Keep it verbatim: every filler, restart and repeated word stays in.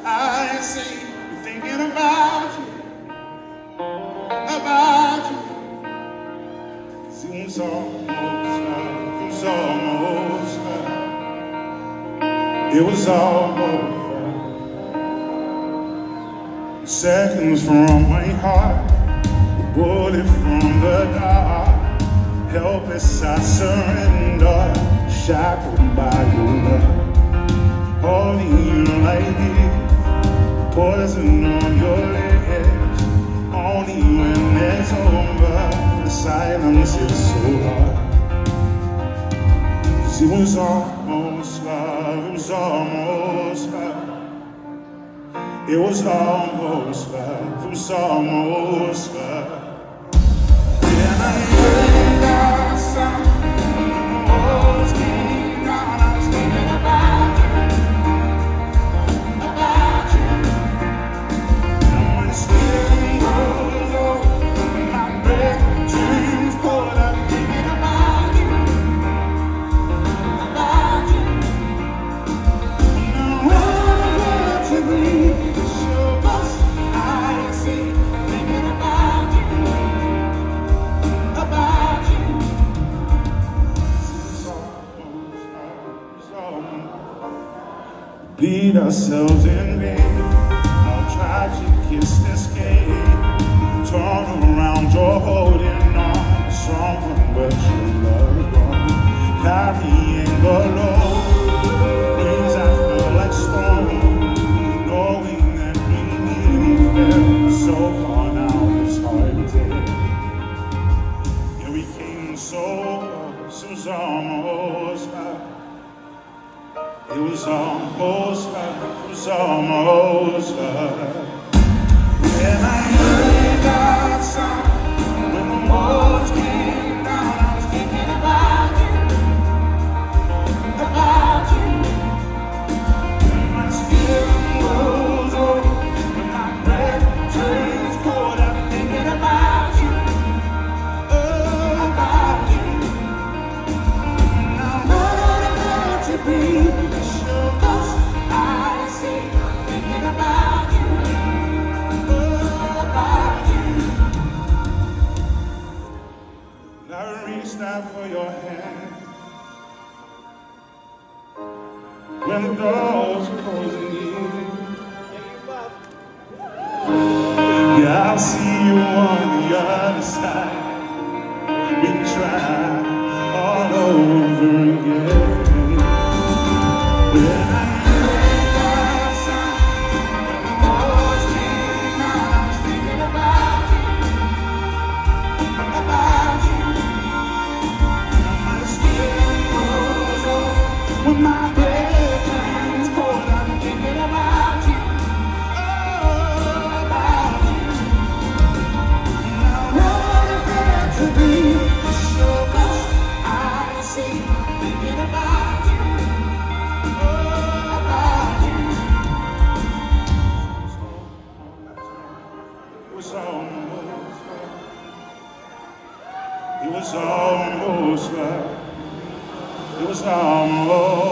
I see you thinking about you, about you. Seems almost like, it's almost like it was almost like seconds from my heart, a bullet from the dark. Helpless I surrender, shackled by your love. Holding you like this, poison on your lips. Only when it's over, the silence is so hard. 'Cause it was almost love, it was almost love. It was almost love, it was almost love. And I heard that sound, the walls came down, I was thinking about you. Bleed ourselves in vain. I'll try to kiss this game. Turn around, you're holding on to someone, but your love gone. Carrying the load, winds I feel like storm. Knowing that we need you so far now, it's hard to take. Yeah, we came so close, it was almost like. It was almost like, it was almost like when I heard that sound, when the walls came down, I was thinking about you, about you. When my skin grows old, when my breath turns cold, I'm thinking about you, oh, about you. And I wanted to be. Stand for your hand when the doors are closing in. Yeah, I'll see you on the other side. We can try all over again. When I heard that sound, when the walls came down, I was thinking about you, about you. When my breath turns cold, I'm thinking about you, oh, about you. And I wanted there to be so close, I see, thinking about you, oh, about you. It was almost like, it was almost like, it was almost